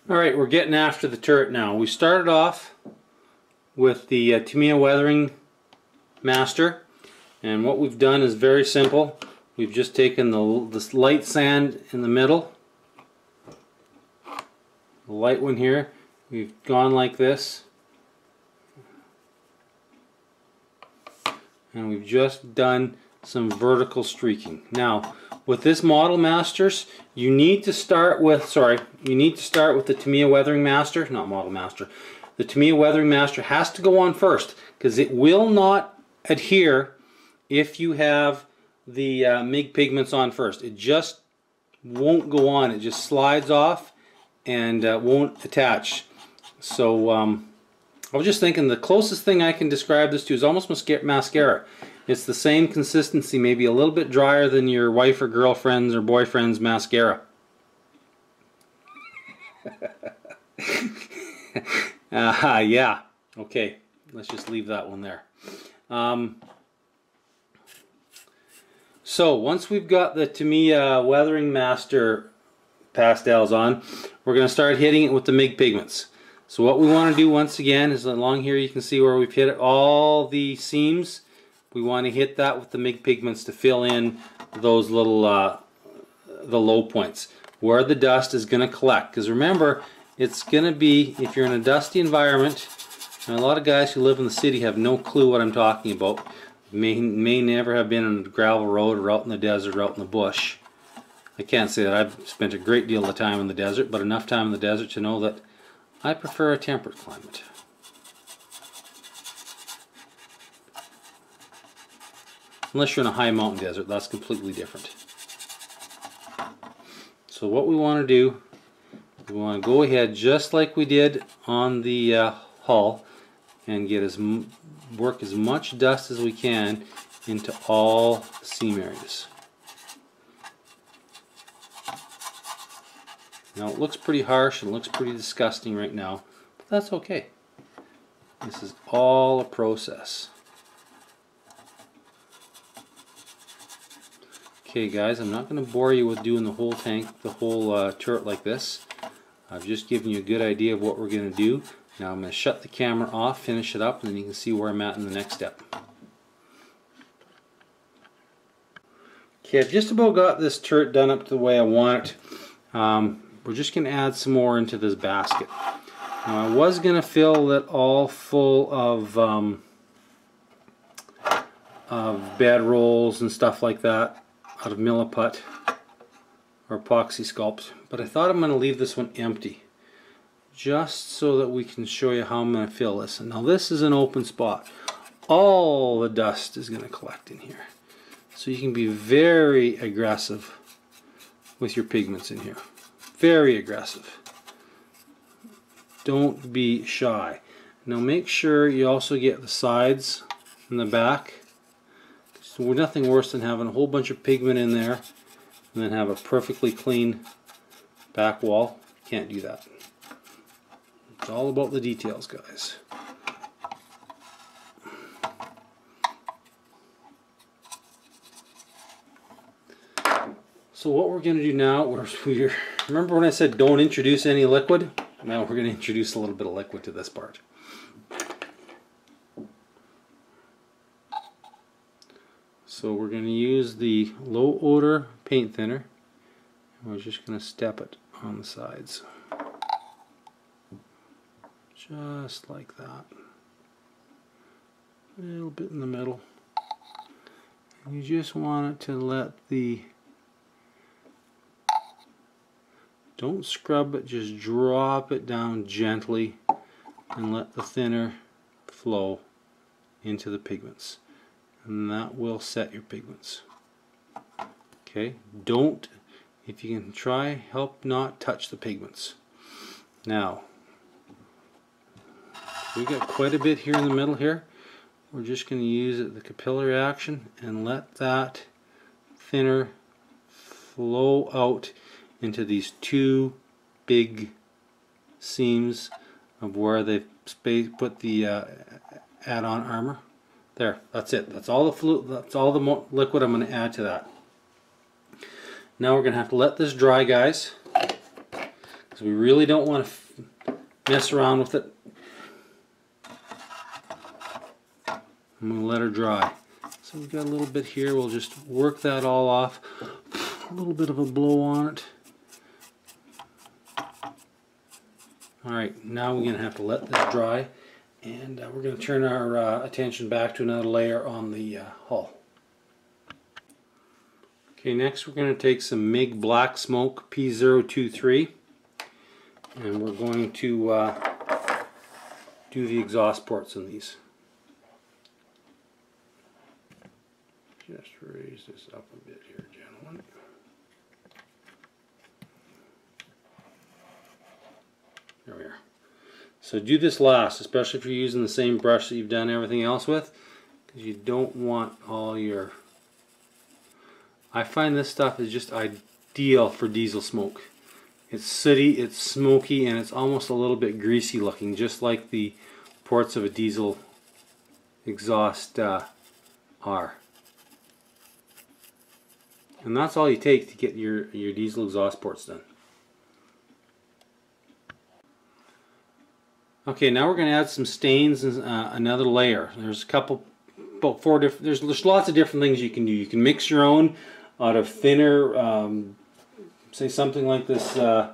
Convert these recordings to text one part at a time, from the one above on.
Alright, we're getting after the turret now. We started off with the Tamiya Weathering Master, and what we've done is very simple. We've just taken this light sand in the middle, the light one here, we've gone like this, and we've just done some vertical streaking. Now with this Model Masters, you need to start with the Tamiya Weathering Master, not Model Master. The Tamiya Weathering Master has to go on first because it will not adhere if you have the MIG pigments on first. It just won't go on. It just slides off and won't attach. So I was just thinking the closest thing I can describe this to is almost mascara. It's the same consistency, maybe a little bit drier than your wife or girlfriend's or boyfriend's mascara. Yeah, okay, let's just leave that one there. So once we've got the Tamiya Weathering Master pastels on, we're going to start hitting it with the MIG pigments. So what we want to do once again is along here you can see where we've hit all the seams. We want to hit that with the MIG pigments to fill in those little the low points where the dust is going to collect. Because remember, it's going to be, if you're in a dusty environment, and a lot of guys who live in the city have no clue what I'm talking about. May never have been on a gravel road or out in the desert or out in the bush. I can't say that I've spent a great deal of the time in the desert, but enough time in the desert to know that I prefer a temperate climate. Unless you're in a high mountain desert, that's completely different. So what we want to do, we want to go ahead just like we did on the hull and get work as much dust as we can into all seam areas. Now it looks pretty harsh and looks pretty disgusting right now, but that's okay. This is all a process. Okay guys, I'm not going to bore you with doing the whole tank, the whole turret like this. I've just given you a good idea of what we're going to do. Now I'm going to shut the camera off, finish it up, and then you can see where I'm at in the next step. Okay, I've just about got this turret done up to the way I want it. We're just going to add some more into this basket. Now I was going to fill it all full of bed rolls and stuff like that out of Milliput or epoxy sculpt, but I thought I'm going to leave this one empty just so that we can show you how I'm going to fill this. And now this is an open spot. All the dust is going to collect in here, so you can be very aggressive with your pigments in here. Very aggressive. Don't be shy. Now make sure you also get the sides and the back. So we're nothing worse than having a whole bunch of pigment in there and then have a perfectly clean back wall. Can't do that. It's all about the details, guys. So what we're going to do now, remember when I said don't introduce any liquid? Now we're going to introduce a little bit of liquid to this part. So we're going to use the low odor paint thinner, and we're just going to step it on the sides. Just like that. A little bit in the middle. And you just want it to let the, don't scrub it, just drop it down gently and let the thinner flow into the pigments. And that will set your pigments. Okay, don't, if you can try, help not touch the pigments. Now, we got quite a bit here in the middle here. We're just going to use the capillary action and let that thinner flow out into these two big seams of where they've put the add-on armor. There, that's it. That's all the fluid. That's all the liquid I'm going to add to that. Now we're going to have to let this dry, guys. because we really don't want to mess around with it. I'm going to let her dry. So we've got a little bit here. We'll just work that all off. A little bit of a blow on it. Alright, now we're going to have to let this dry, and we're going to turn our attention back to another layer on the hull. Okay, next we're going to take some MIG Black Smoke P023, and we're going to do the exhaust ports on these. Just raise this up a bit here, gentlemen. There we are. So do this last, especially if you're using the same brush that you've done everything else with, because you don't want all your... I find this stuff is just ideal for diesel smoke. It's sooty, it's smoky, and it's almost a little bit greasy looking, just like the ports of a diesel exhaust are. And that's all you take to get your diesel exhaust ports done. Okay, now we're going to add some stains and another layer. There's a couple, about 4 different, there's lots of different things you can do. You can mix your own out of thinner, say something like this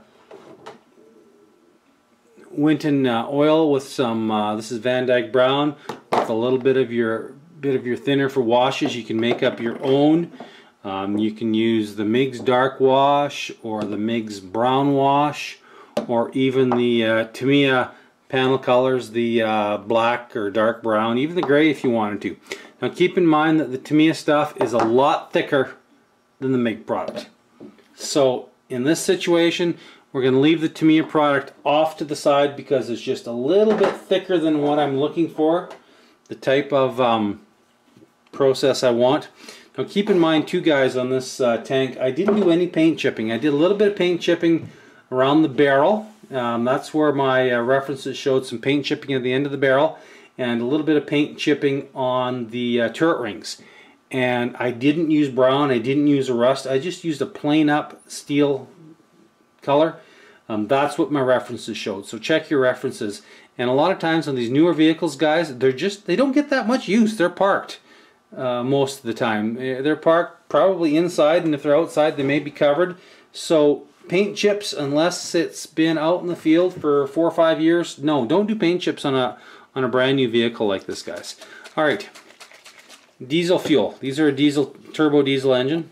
Winton oil with some, this is Van Dyke Brown, with a little bit of your thinner for washes. You can make up your own. You can use the MIG's Dark Wash or the MIG's Brown Wash, or even the Tamiya panel colors, the black or dark brown, even the gray if you wanted to. Now keep in mind that the Tamiya stuff is a lot thicker than the MIG product. So in this situation, we're going to leave the Tamiya product off to the side because it's just a little bit thicker than what I'm looking for, the type of process I want. Now keep in mind too, guys, on this tank, I didn't do any paint chipping. I did a little bit of paint chipping around the barrel. That's where my references showed some paint chipping at the end of the barrel, and a little bit of paint chipping on the turret rings. And I didn't use brown, I didn't use a rust, I just used a plain up steel color. That's what my references showed. So check your references. And a lot of times on these newer vehicles, guys, they don't get that much use. They're parked. Most of the time they're parked probably inside, and if they're outside they may be covered. So paint chips, unless it's been out in the field for 4 or 5 years, no, don't do paint chips on a brand new vehicle like this, guys. Alright, diesel fuel. These are a turbo diesel engine.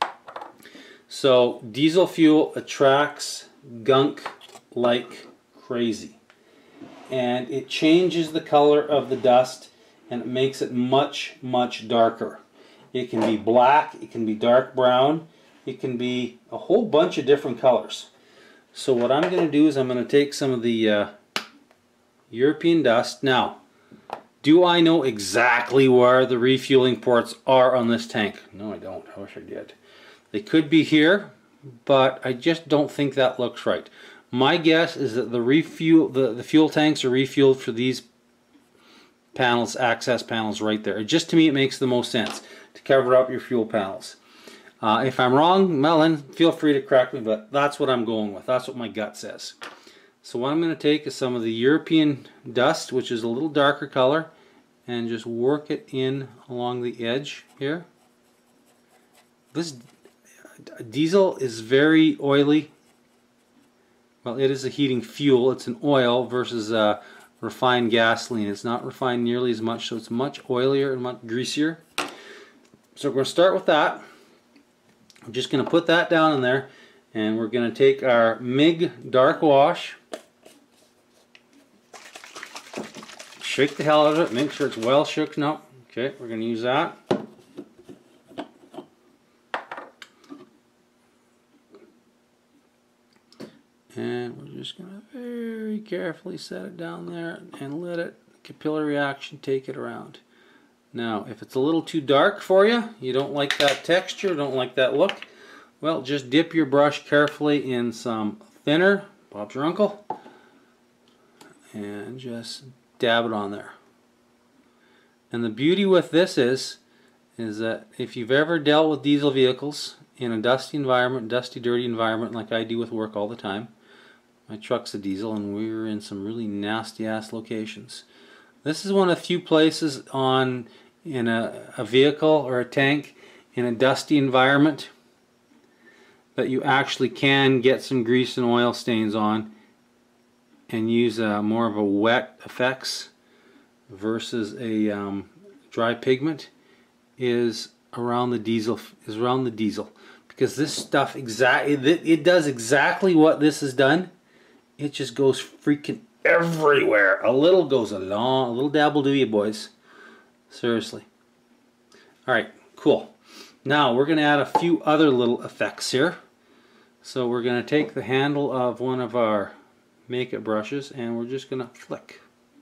So diesel fuel attracts gunk like crazy, and it changes the color of the dust, and it makes it much, much darker. It can be black, it can be dark brown, it can be a whole bunch of different colors. So what I'm going to do is I'm going to take some of the European dust. Now, do I know exactly where the refueling ports are on this tank? No, I don't. I wish I did. They could be here, but I just don't think that looks right. My guess is that the fuel tanks are refueled for these panels, access panels right there. Just to me it makes the most sense to cover up your fuel panels. If I'm wrong, well then feel free to correct me, but that's what I'm going with. That's what my gut says. So what I'm going to take is some of the European dust, which is a little darker color, and just work it in along the edge here. This diesel is very oily. Well, it is a heating fuel. It's an oil versus refined gasoline. It's not refined nearly as much, so it's much oilier and much greasier. So we're going to start with that. I'm just going to put that down in there, and we're going to take our MIG Dark Wash, shake the hell out of it, make sure it's well shook. No, okay, we're going to use that. And we're just going to very carefully set it down there and let it, capillary action, take it around. Now, if it's a little too dark for you, you don't like that texture, don't like that look, well, just dip your brush carefully in some thinner, Bob's your uncle, and just dab it on there. And the beauty with this is that if you've ever dealt with diesel vehicles in a dusty environment, dusty, dirty environment like I do with work all the time, My truck's a diesel and we're in some really nasty ass locations. This is one of the few places in a vehicle or a tank in a dusty environment that you actually can get some grease and oil stains on and use more of a wet effects versus a dry pigment is around the diesel, because this stuff it does exactly what this has done. It just goes freaking everywhere. A little goes a little dab will do you, boys. Seriously. Alright, cool. Now we're going to add a few other little effects here. So we're going to take the handle of one of our makeup brushes and we're just going to flick.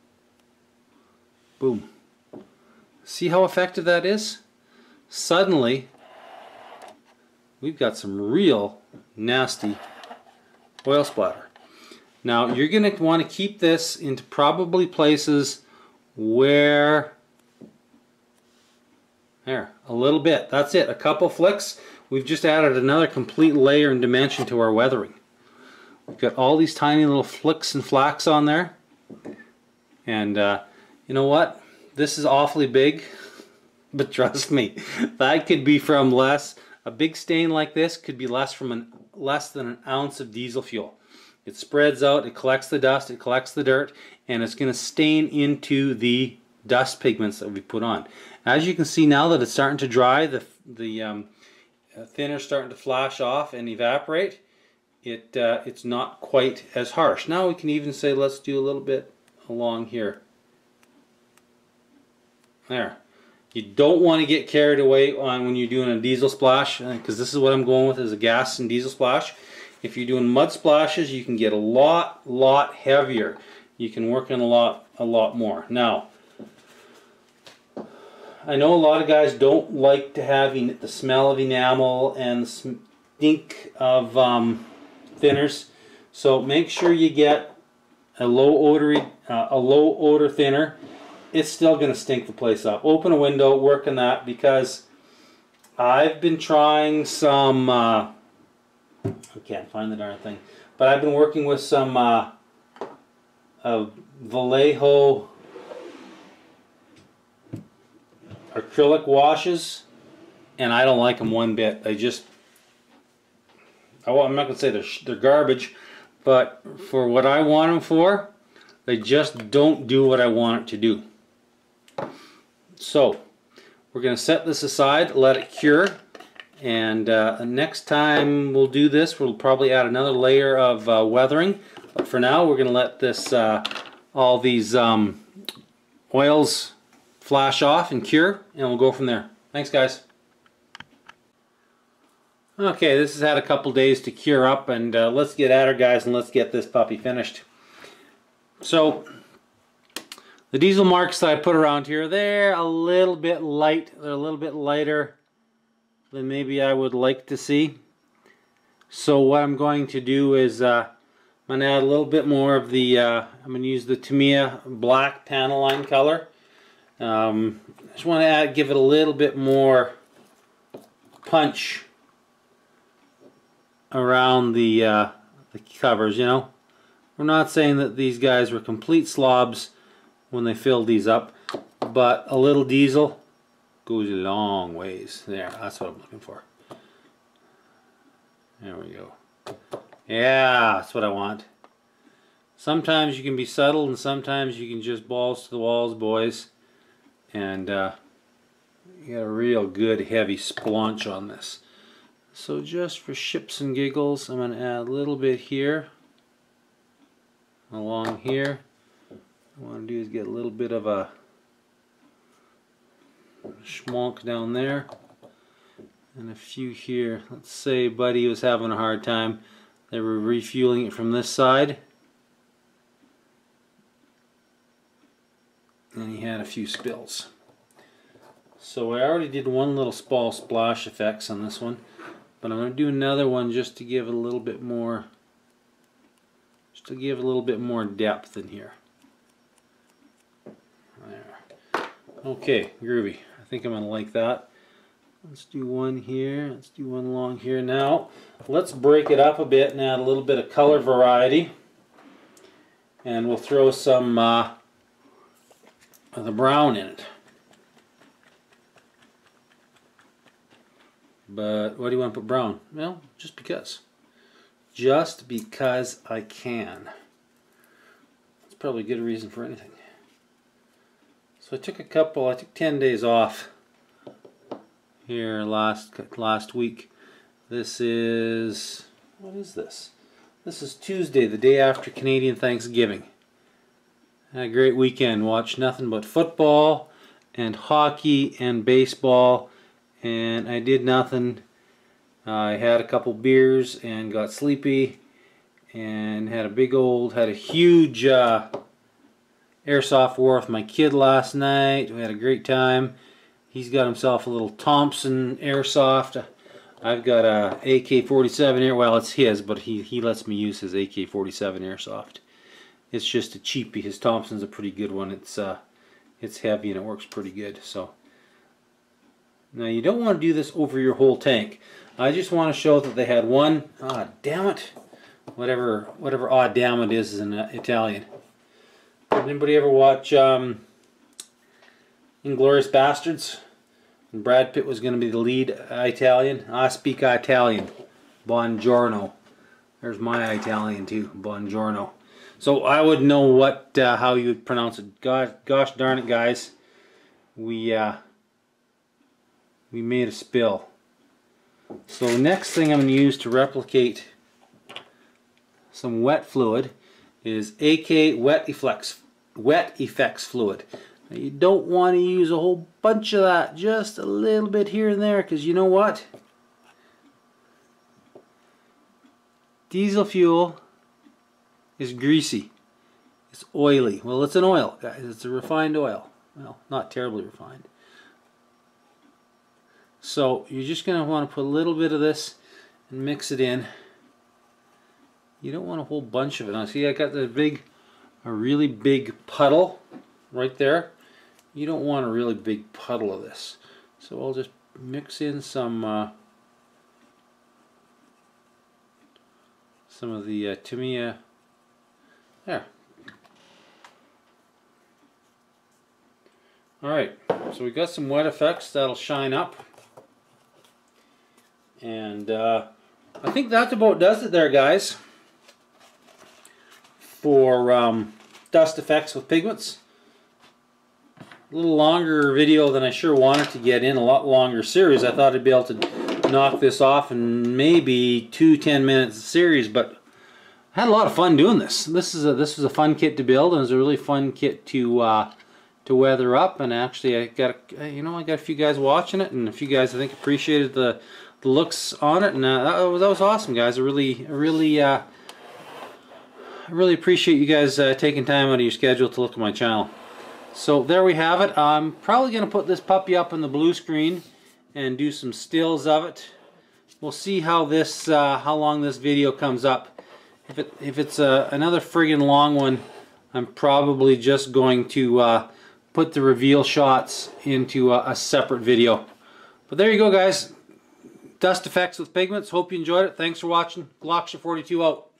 Boom. See how effective that is? Suddenly we've got some real nasty oil splatter. Now you're going to want to keep this into probably places where, there, a little bit. That's it. A couple flicks. We've just added another complete layer and dimension to our weathering. We've got all these tiny little flicks and flacks on there. And you know what? This is awfully big. But trust me, that could be from less. A big stain like this could be less than an ounce of diesel fuel. It spreads out, it collects the dust, it collects the dirt, and it's going to stain into the dust pigments that we put on. As you can see now that it's starting to dry, the thinner's starting to flash off and evaporate. It's not quite as harsh. Now we can even say let's do a little bit along here. There. You don't want to get carried away on when you're doing a diesel splash, because this is what I'm going with, is a gas and diesel splash. If you're doing mud splashes, you can get a lot heavier. You can work in a lot more. Now, I know a lot of guys don't like to have the smell of enamel and the stink of thinners, so make sure you get a low odor thinner. It's still going to stink the place up. Open a window, work on that, because I've been trying some, I can't find the darn thing, but I've been working with some Vallejo acrylic washes, and I don't like them one bit. They just, I'm not going to say they're garbage, but for what I want them for, they just don't do what I want it to do. So we're going to set this aside, let it cure, and next time we'll do this, we'll probably add another layer of weathering. But for now, we're going to let this all these oils flash off and cure, and we'll go from there. Thanks, guys. Okay, this has had a couple days to cure up, and let's get at her, guys, and let's get this puppy finished. So the diesel marks that I put around here, they're a little bit light. They're a little bit lighter than maybe I would like to see. So what I'm going to do is I'm going to add a little bit more of the, I'm going to use the Tamiya black panel line color. I just want to give it a little bit more punch around the covers, you know. We're not saying that these guys were complete slobs when they filled these up, but a little diesel goes a long ways. There, that's what I'm looking for. There we go. Yeah, that's what I want. Sometimes you can be subtle, and sometimes you can just balls to the walls, boys. And you got a real good heavy splunch on this. So just for ships and giggles, I'm going to add a little bit here, along here. What I want to do is get a little bit of a schmonk down there, and a few here. Let's say Buddy was having a hard time. They were refueling it from this side, and he had a few spills. So I already did one little small splash effects on this one, but I'm going to do another one just to give it a little bit more, depth in here. There. Okay, groovy. I think I'm going to like that. Let's do one here. Let's do one along here. Now, let's break it up a bit and add a little bit of color variety. and we'll throw some of the brown in it. But why do you want to put brown? Well, just because. Just because I can. That's probably a good reason for anything. So I took 10 days off here last week. This is, what is this? This is Tuesday, the day after Canadian Thanksgiving. Had a great weekend. Watched nothing but football and hockey and baseball, and I did nothing. I had a couple beers and got sleepy, and had a huge airsoft war with my kid last night. We had a great time. He's got himself a little Thompson airsoft. I've got a AK-47 air. Well, it's his, but he lets me use his AK-47 airsoft. It's just a cheapie. His Thompson's a pretty good one. It's heavy and it works pretty good. So now you don't want to do this over your whole tank. I just want to show that they had one. Ah, damn it! Whatever "ah damn it" is in Italian. Anybody ever watch Inglourious Bastards? And Brad Pitt was going to be the lead Italian. I speak Italian. Buongiorno. There's my Italian too. Buongiorno. So I would know how you would pronounce it. Gosh darn it, guys. We made a spill. So next thing I'm going to use to replicate some wet fluid is AK Wet Effects fluid. Now you don't want to use a whole bunch of that, just a little bit here and there, because you know what? Diesel fuel is greasy. It's oily. Well, it's an oil, guys. It's a refined oil. Well, not terribly refined. So you're just going to want to put a little bit of this and mix it in. You don't want a whole bunch of it. Now see, I got a really big puddle right there. You don't want a really big puddle of this. So I'll just mix in some of the Tamiya. There. Alright, so we got some wet effects that'll shine up. And I think that about does it there, guys, for dust effects with pigments. A little longer video than I sure wanted to get in, a lot longer series. I thought I'd be able to knock this off in maybe 2 10-minute series, but I had a lot of fun doing this. This was a fun kit to build, and it was a really fun kit to weather up. And actually, I got a few guys watching it, and a few guys I think appreciated the looks on it, and that was awesome, guys. I really appreciate you guys taking time out of your schedule to look at my channel. So there we have it. I'm probably going to put this puppy up on the blue screen and do some stills of it. We'll see how long this video comes up. If it's another friggin' long one, I'm probably just going to put the reveal shots into a separate video. But there you go, guys. Dust effects with pigments. Hope you enjoyed it. Thanks for watching. Glocksha42 out.